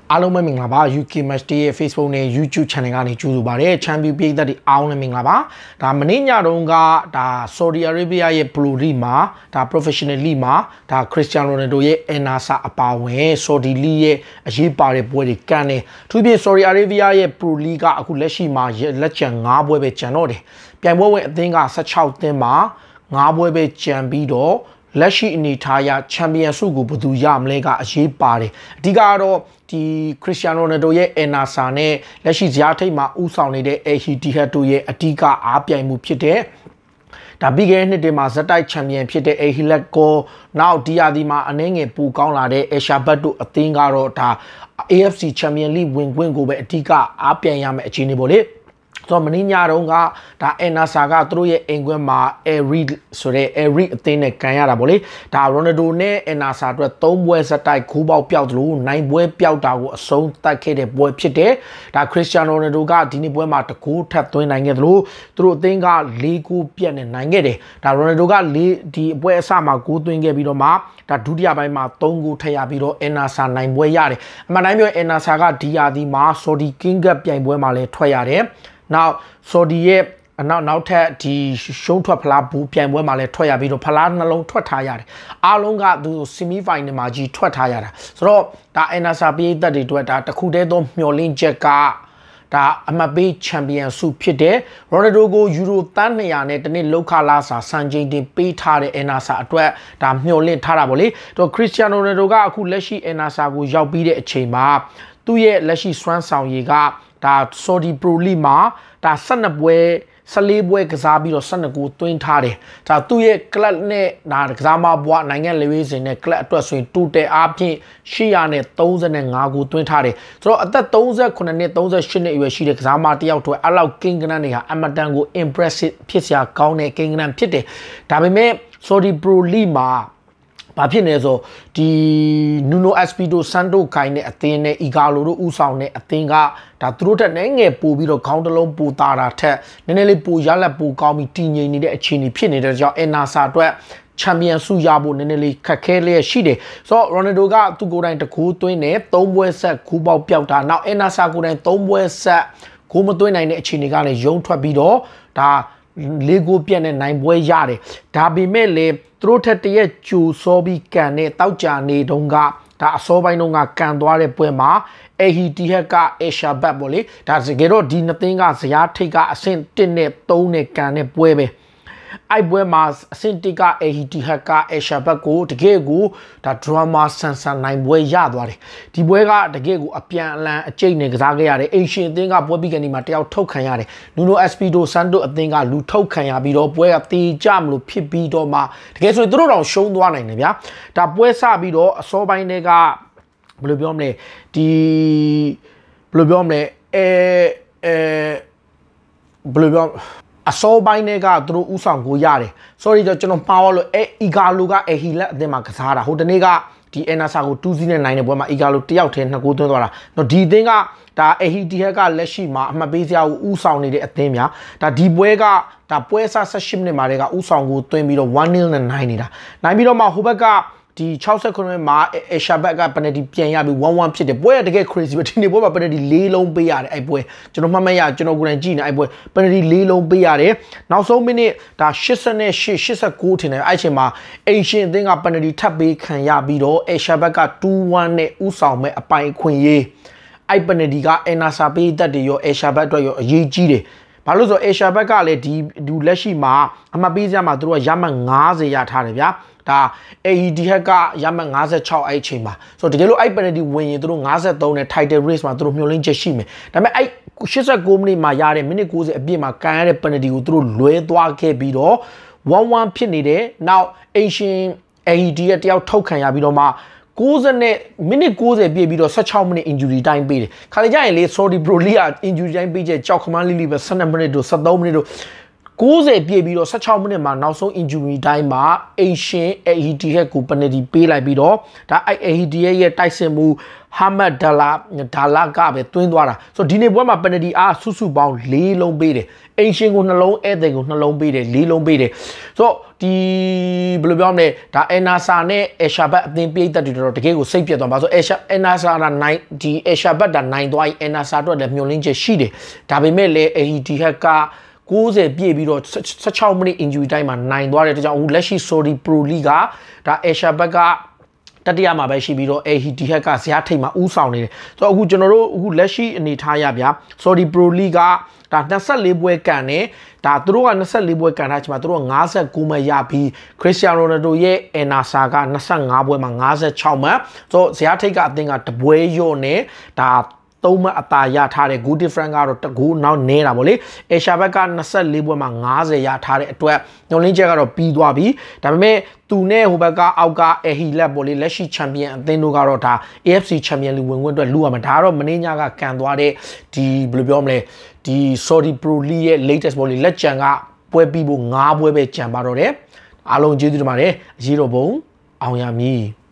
အားလုံးပဲမင်္ဂလာပါ UK Match Day ရဲ့ Facebook နဲ့ YouTube Channel ကနေကြိုဆိုပါရစေ Champion ပြည်သက်တွေအားလုံးမင်္ဂလာပါဒါမနေ့ညတုန်းကဒါ Saudi Arabia ရဲ့ Pro League မှာဒါ Professional League မှာဒါ Cristiano Ronaldo ရဲ့ Al-Nassr အပါဝင် Saudi League ရဲ့အရေးပါတဲ့ပွဲတွေကန်တယ်သူပြင် Saudi Arabia ရဲ့ Pro League ကအခုလက်ရှိမှာလက်ကျန်5ပွဲပဲကျန်တော့တယ်ပြိုင်ပွဲဝင်အသင်းက16သင်းမှာ5ပွဲပဲကျန်ပြီးတော့လက်ရှိအနေထားရချန်ပီယံဆုကိုဘယ်သူရမလဲကအရေးပါတယ်အဓိကတော့ဒီ Cristiano Ronaldo ရဲ့ Al-Nassr နဲ့လက်ရှိဇယားထိပ်မှာဦးဆောင်နေတဲ့ Al-Ittihad တို့ရဲ့အဓိကအားပြိုင်မှုဖြစ်တဲ့ဒါပြီးခဲ့တဲ့နှစ်တည်းမှာဇက်တိုက်ချန်ပီယံဖြစ်တဲ့ Al-Hilal ကိုနောက်ဒီယာဒီမှာအနည်းငယ်ပိုကောင်းလာတဲ့ Al-Shabab တို့အသင်းကတော့ဒါ AFC Champions League ဝင်ခွင့်ကိုပဲအဓိကအားပြိုင်ရမယ့်အခြေအနေပေါ့လေဆိုမင်းညတုန်းကဒါ Al-Nassr ကသူတို့ရဲ့အိမ်ခွင်းမှာ Al-Reed ဆိုတဲ့ Al-Reed အသင်းနဲ့ကန်ရတာဗောလေဒါ Ronaldo နဲ့ Al-Nassr အတွက်3ပွဲစတိုက်ခိုးပေါက်ပျောက်သလို9ပွဲပျောက်တာကိုအဆုံးသတ်ခဲ့တဲ့ပွဲဖြစ်တယ်ဒါ Cristiano Ronaldo ကဒီနေ့ပွဲမှာတကူထပ်သွင်းနိုင်ခဲ့သလိုသူတို့အသင်းက4ဂိုးပြတ်နဲ့နိုင်ခဲ့တယ်ဒါ Ronaldo ကဒီအပွဲအစမှာဂိုးသွင်းခဲ့ပြီးတော့မှဒါဒုတိယပိုင်းမှာ3ဂိုးထပ်ရပြီးတော့ Al-Nassr နိုင်ပွဲရတယ်အမှန်တိုင်းပြော Al-Nassr ကဒီယာဒီမှာ Saudi King Cup ပြိုင်ပွဲမှာလည်းထွက်ရတယ်နောက် Saudi ရဲ့နောက်ထပ်ဒီရှုံးထွက်ဖလားဘူးပြိုင်ပွဲမှာလည်းထွက်ရပြီးတော့ဖလားနှလုံးထွက်ထားရတယ်အားလုံးကသူ semi final မှာကြီးထွက်ထားရတာဆိုတော့ဒါ Al-Nassr ပြည်သက်တွေအတွက်ဒါတခုတည်းသောမျှော်လင့်ချက်ကဒါအမပေးချန်ပီယံဆုဖြစ်တဲ့ Ronaldo ကိုယူရိုတန်း200နဲ့တနေ့လောက်ခလာစာစံချိန်တင်ပေးထားတဲ့ Al-Nassr အတွက်ဒါမျှော်လင့်ထားတာဗောလေတော့ Cristiano Ronaldo ကအခုလက်ရှိ Al-Nassr ကိုရောက်ပြီးတဲ့အချိန်မှာသူ့ရဲ့လက်ရှိစွမ်းဆောင်ရည်ကဒါ Saudi Pro League မှာဒါ12ပွဲ14ပွဲကစားပြီးတော့12ကိုသွင်းထားတယ်ဒါသူ့ရဲ့ club နဲ့ဒါကစားမဘွားနိုင်ငံလေဝေးစင်နဲ့ club အတွက်ဆိုရင်တူတယ်အားဖြင့်835ကိုသွင်းထားတယ်ဆိုတော့အသက်38နှစ်38နှစ်အရွယ်ရှိတဲ့ကစားမတစ်ယောက်တို့အဲ့လောက် King ကနန်တွေဟာအမတန်ကို impressive ဖြစ်စရာကောင်းတဲ့ King ကနန်ဖြစ်တယ်ဒါပေမဲ့ Saudi Pro League မှာဘာဖြစ်နေဆိုဒီ Nuno Espirito Santo ခိုင်းတဲ့အသင်းနဲ့ Igalo တို့ဦးဆောင်တဲ့အသင်းကဒါသူတို့တက်နေငယ်ပို့ပြီးတော့ခေါင်းတလုံးပို့တာထက်နည်းနည်းလေးပို့ရလက်ပို့ကောင်းပြီးတည်ငြိမ်နေတဲ့အခြေအနေဖြစ်နေတဲ့ကြောင့် Al-Nassr အတွက်ချန်ပီယံဆုရဖို့နည်းနည်းလေးခက်ခဲလျက်ရှိတယ်ဆိုတော့ Ronaldo ကသူကိုယ်တိုင်တကူသွင်းတယ်3ပွဲဆက်ခူးပေါက်ပျောက်တာနောက် Al-Nassr ကိုယ်တိုင်3ပွဲဆက်ဂိုးမသွင်းနိုင်တဲ့အခြေအနေကလည်းရုံထွက်ပြီးတော့ဒါလေးကိုပြတ်နဲ့နိုင်ပွဲရတယ်ဒါပေမဲ့လေသူတို့ထက်တရက်ကျူစောပြီးကန်တဲ့တောက်ကြနေတုန်းကဒါအစောပိုင်းတုန်းကကန်သွားတဲ့ပွဲမှာAl-Ittihadက Al-Shabab ပေါ့လေဒါတကယ်တော့ဒီနှစ်သင်းကဇယားထိပ်ကအဆင့်1နဲ့3နဲ့ကန်တဲ့ပွဲပဲအဲ့ပွဲမှာအဆင့်1က Al-Ittihadက Al-Shababကိုတကယ်ကိုဒါ drama ဆန်ဆန်နိုင်ပွဲရသွားတယ်ဒီပွဲကတကယ်ကိုအပြန်အလှန်အကျိတ်နဲ့ကစားခဲ့ရတယ်အိမ်ရှင်အသင်းကပွဲပြီးကနေမှာတယောက်ထုတ်ခံရတယ် Nuno Espirito Santo အသင်းကလူထုတ်ခံရပြီးတော့ပွဲကတေကြမလို့ဖြစ်ပြီးတော့မှတကယ်ဆိုရင်သူတို့တော့ရှုံးသွားနိုင်တယ်ဗျာဒါပွဲစပြီးတော့အစောပိုင်းတွေကဘယ်လိုပြောမလဲဒီဘယ်လိုပြောမလဲဘယ်လိုပြောအစောပိုင်းတွေကသူတို့ဥဆောင်ကိုရတယ် sorry ကျွန်တော်မှားလို့Igalo က Al-Hilal အသင်းမှာကစားတာဟိုတနေ့ကဒီ Al-Nassr ကို2-0နဲ့နိုင်တဲ့ပွဲမှာIgalo တယောက်တည်း2ဂိုးသွင်းသွားတာတော့ဒီအသင်းကဒါ Al-Ittihad ကလက်ရှိမှာအမှတ်ပေးစရာကိုဥဆောင်နေတဲ့အသင်းများဒါဒီပွဲကဒါပွဲစ18မိနစ်မှာတည်းကဥဆောင်ကိုသွင်းပြီးတော့ 1-0 နဲ့နိုင်နေတာနိုင်ပြီးတော့မှဟိုဘက်ကဒီ69မိနစ်မှာ Al-Shabab က penalty ပြန်ရပြီး 1-1 ဖြစ်တယ်ပွဲကတကယ် crazy ပဲဒီနေ့ပွဲမှာ penalty 4လုံးပေးရတယ်အဲ့ပွဲကျွန်တော်မှတ်မရကျွန်တော်ကိုယ်တိုင်ကြည့်နေအဲ့ပွဲ penalty 4လုံးပေးရတယ်နောက်ဆုံးမိနစ်ဒါ88 89ထင်တယ်အဲ့ချိန်မှာအိမ်ရှင်အသင်းက penalty ထပ်ပေးခံရပြီးတော့ Al-Shabab က 2-1 နဲ့ဥဆောင်မဲ့အပိုင်ခွင့်ရေးအဲ့ penalty က Al-Nassr ပေးတတ်တယ်ရော Al-Shabab အတွက်ရောအရေးကြီးတယ်ဘာလို့ဆို Al-Shabab ကလည်းဒီလက်ရှိမှာအမှတ်ပေးစရာမှာသူတို့ကရမှတ်90ရထားတယ်ဗျာဒါ Al-Ittihad ကရမှတ်56အဲ့ချိန်မှာဆိုတော့တကယ်လို့အဲ့ penalty ဝင်ရင်သူတို့53နဲ့ title race မှာသူတို့မျှော်လင့်ချက်ရှိမယ်ဒါပေမဲ့အဲ့89မိနစ်မှာရတဲ့မိနစ်90အပြည့်မှာကန်ရတဲ့ penalty ကိုသူတို့လွဲသွားခဲ့ပြီးတော့ 1-1 ဖြစ်နေတယ်နောက်Al-Ittihad တယောက်ထုတ်ခံရပြီးတော့မှ90နဲ့မိနစ်90ပြည့်ပြီးတော့16မိနစ် injury time ပေးတယ်ခါလေကြရင်လေ Saudi Pro League က injury time ပေးချက်ကြောက်ခမန်းလေးလေးပဲ12မိနစ်တို့13မိနစ်တို့90ပြည့်ပြီးတော့16မိနစ်မှာနောက်ဆုံး injury time မှာ Asian Al-Ittihad ကို penalty ပေးလိုက်ပြီးတော့ဒါAl-Ittihad ရဲ့တိုက်စစ်မှု Hamad Dalla ကပဲတွင်းသွားတာဆိုတော့ဒီနေ့ပွဲမှာ penalty အားစုစုပေါင်း4လုံးပေးတယ်အိမ်ရှင်ကို2လုံးဧည့်သည်ကို2လုံးပေးတယ်4လုံးပေးတယ်ဆိုတော့ဒီဘယ်လိုပြောမလဲဒါ NASA နဲ့ Asia Bat အသင်းပြည်သက်တွေတော့တကယ်ကိုစိတ်ပြတ်သွားပါဆို NASA က9ဒီ Asia Bat တာ9သွား NASA အတွက်လည်းမျှော်လင့်ချက်ရှိတယ်ဒါပေမဲ့လည်း Etihad က90ပြည့်ပြီးတော့16မိနစ် injury time မှာနိုင်သွားတဲ့အတွက်ကြောင့်အခုလက်ရှိ Saudi Pro League ကဒါ Asia Bat ကတတိယမှာပဲရှိပြီးတော့ Etihad ကဇယားထိပ်မှာဦးဆောင်နေတယ်ဆိုတော့အခုကျွန်တော်တို့အခုလက်ရှိအနေထားရဗျာ Saudi Pro League ကဒါ24ပွဲကန်နေဒါသူတို့က24ပွဲကန်ထားချင်မှာသူတို့59မှတ်ရပြီး Cristiano Ronaldo ရဲ့ NASA က25ပွဲမှာ56မှတ်ဆိုတော့ဇယားထိပ်ကအသင်းကတပွဲရော့နေဒါ3မှတ်အသာရထားတဲ့ goal difference ကတော့တကူနောက်နေတာဗောလေ Asia Bat က24ပွဲမှာ50ရထားတဲ့အတွက်ညွန်လင်းချက်ကတော့ပြီးသွားပြီဒါပေမဲ့သူနဲ့ဟိုဘက်ကအောက်က Etihad ဗောလေလက်ရှိချန်ပီယံအသင်းတို့ကတော့ဒါ AFC Champions League ဝင်ခွင့်အတွက်လူရမှာဒါကတော့မင်းညကကန်သွားတဲ့ဒီဘယ်လိုပြောမလဲဒီ Saudi Pro League ရဲ့ latest ဗောလေလက်ကျန်ကပွဲပြီးဖို့9ပွဲပဲကျန်ပါတော့တယ်အားလုံးကျေးဇူးတင်ပါတယ်အရေးတော်ပုံအောင်ရမည်